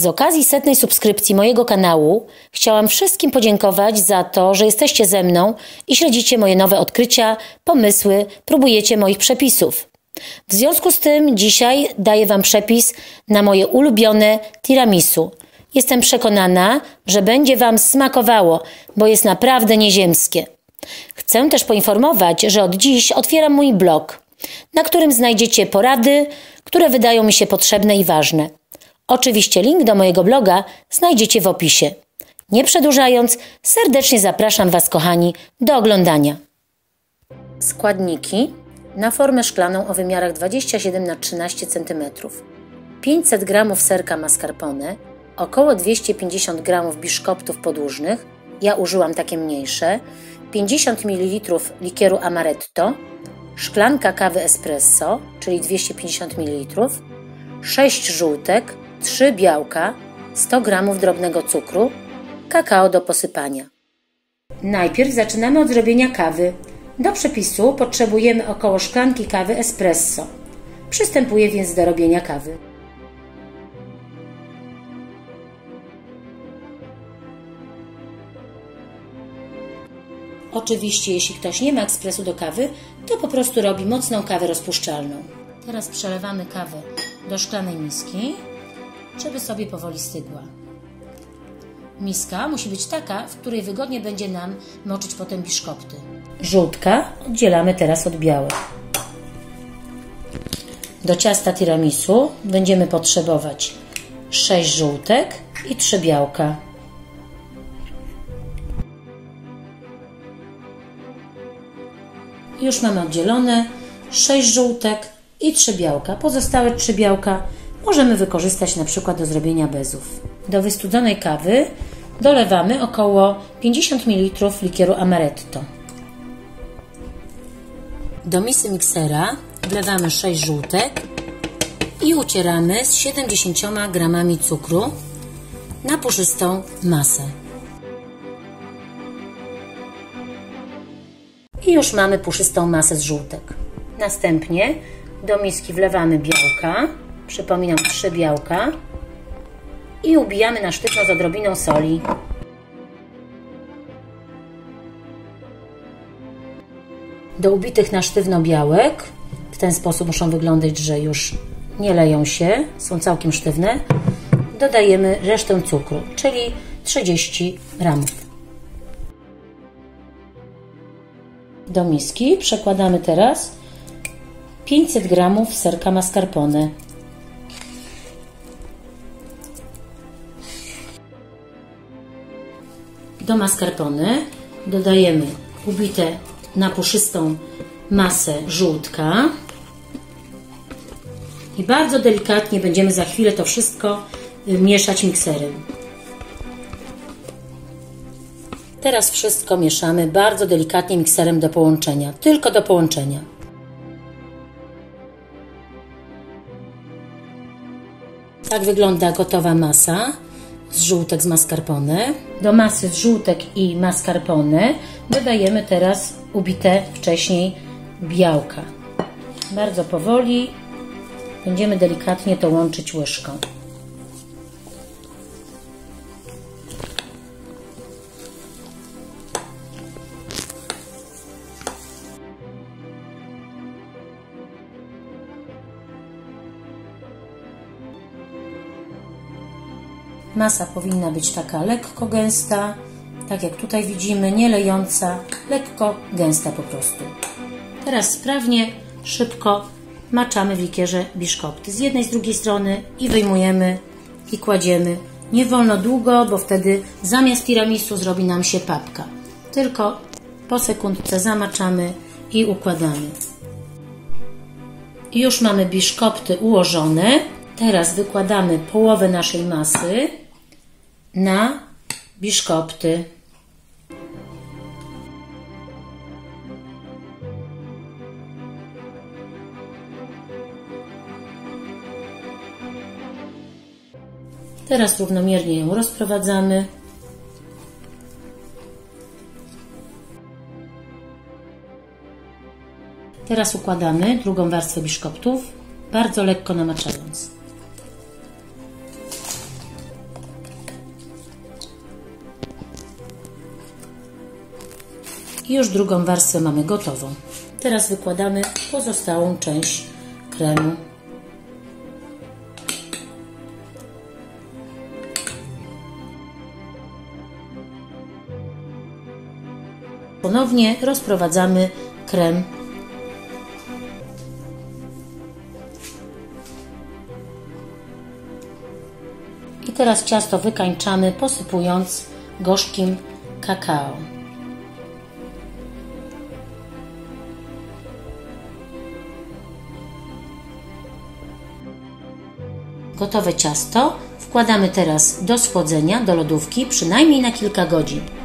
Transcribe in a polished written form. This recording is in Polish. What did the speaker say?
Z okazji 100. subskrypcji mojego kanału chciałam wszystkim podziękować za to, że jesteście ze mną i śledzicie moje nowe odkrycia, pomysły, próbujecie moich przepisów. W związku z tym dzisiaj daję Wam przepis na moje ulubione tiramisu. Jestem przekonana, że będzie Wam smakowało, bo jest naprawdę nieziemskie. Chcę też poinformować, że od dziś otwieram mój blog, na którym znajdziecie porady, które wydają mi się potrzebne i ważne. Oczywiście link do mojego bloga znajdziecie w opisie. Nie przedłużając, serdecznie zapraszam Was, kochani, do oglądania. Składniki na formę szklaną o wymiarach 27 na 13 cm. 500 g serka mascarpone, około 250 g biszkoptów podłużnych, ja użyłam takie mniejsze, 50 ml likieru amaretto, szklanka kawy espresso, czyli 250 ml, 6 żółtek, 3 białka, 100 g drobnego cukru, kakao do posypania. Najpierw zaczynamy od zrobienia kawy. Do przepisu potrzebujemy około szklanki kawy espresso. Przystępuję więc do robienia kawy. Oczywiście, jeśli ktoś nie ma ekspresu do kawy, to po prostu robi mocną kawę rozpuszczalną. Teraz przelewamy kawę do szklanej miski, żeby sobie powoli stygła. Miska musi być taka, w której wygodnie będzie nam moczyć potem biszkopty. Żółtka oddzielamy teraz od białek. Do ciasta tiramisu będziemy potrzebować 6 żółtek i 3 białka. Już mamy oddzielone 6 żółtek i 3 białka. Pozostałe 3 białka możemy wykorzystać na przykład do zrobienia bezów. Do wystudzonej kawy dolewamy około 50 ml likieru amaretto. Do misy miksera wlewamy 6 żółtek i ucieramy z 70 g cukru na puszystą masę. I już mamy puszystą masę z żółtek. Następnie do miski wlewamy białka, przypominam 3 białka, i ubijamy na sztywno z odrobiną soli. Do ubitych na sztywno białek, w ten sposób muszą wyglądać, że już nie leją się, są całkiem sztywne, dodajemy resztę cukru, czyli 30 g. Do miski przekładamy teraz 500 g serka mascarpone. Do mascarpone dodajemy ubite na puszystą masę żółtka i bardzo delikatnie będziemy za chwilę to wszystko mieszać mikserem. Teraz wszystko mieszamy bardzo delikatnie mikserem do połączenia, tylko do połączenia. Tak wygląda gotowa masa z żółtek z mascarpone. Do masy z żółtek i mascarpone dodajemy teraz ubite wcześniej białka. Bardzo powoli będziemy delikatnie to łączyć łyżką. Masa powinna być taka lekko gęsta, tak jak tutaj widzimy, nie lejąca, lekko gęsta po prostu. Teraz sprawnie, szybko maczamy w likierze biszkopty z jednej, z drugiej strony i wyjmujemy i kładziemy. Nie wolno długo, bo wtedy zamiast tiramisu zrobi nam się papka. Tylko po sekundce zamaczamy i układamy. I już mamy biszkopty ułożone. Teraz wykładamy połowę naszej masy na biszkopty. Teraz równomiernie ją rozprowadzamy. Teraz układamy drugą warstwę biszkoptów, bardzo lekko namaczając. I już drugą warstwę mamy gotową. Teraz wykładamy pozostałą część kremu. Ponownie rozprowadzamy krem. I teraz ciasto wykańczamy, posypując gorzkim kakao. Gotowe ciasto wkładamy teraz do schłodzenia, do lodówki, przynajmniej na kilka godzin.